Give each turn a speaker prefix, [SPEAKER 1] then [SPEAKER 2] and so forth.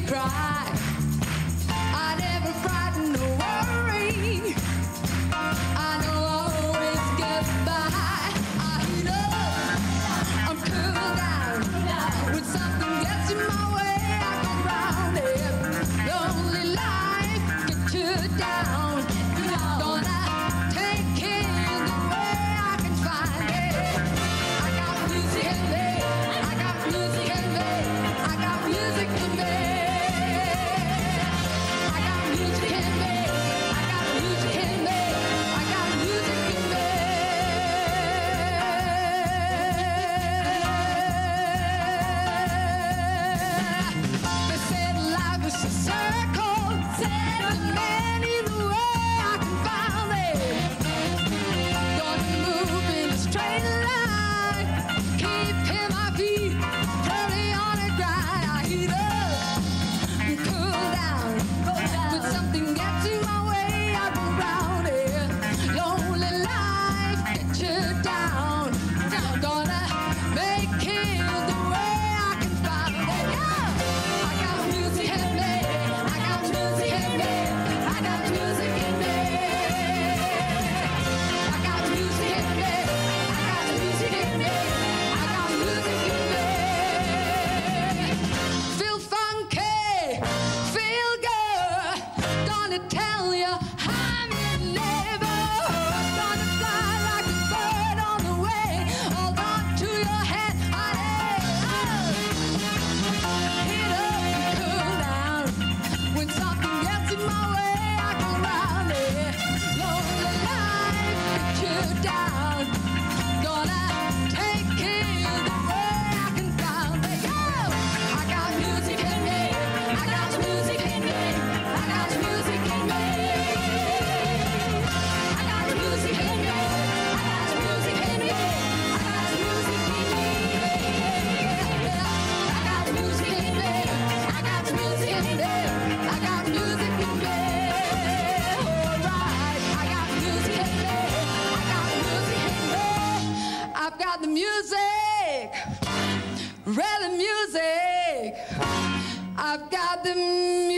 [SPEAKER 1] cry. I never frighten or worry. I know I'll always get by. I heat up, I'm cool down. When something gets in my way, I go round it. Lonely life gets you down. Gonna take it the way I can find it. I got music in me. I got music in me. I got music in me. I got music in me. I got music in me. I got music in me. They said life is a circle. Said to many the way I can find it. Gonna move in a straight line. Keeping my feet firmly on the grind. I heat up and cool down. When something gets in my way, I go round it. Lonely life gets you down. Gonna make it the way I can find it. Yeah. I got music in me. I got music in me. I got music in me. I got music in me. I got music in me. I got music in me. Feel funky, feel good. Gonna tell you I'm your neighbor. Gonna fly like a bird on the way. Hold on to your hand, honey. Heat up and cool down. When something gets in my way, I go round it. Lonely life gets you down. Gonna take it the way I can find it. Yeah. I got music in me. I got music in me. I got music in me. I got music in me. I got music in me. I got music in me. I got music in me. I got music in me. I got music in me. Alright, I got music in me. I got music in me. I've got the music, rhythm music. I've got the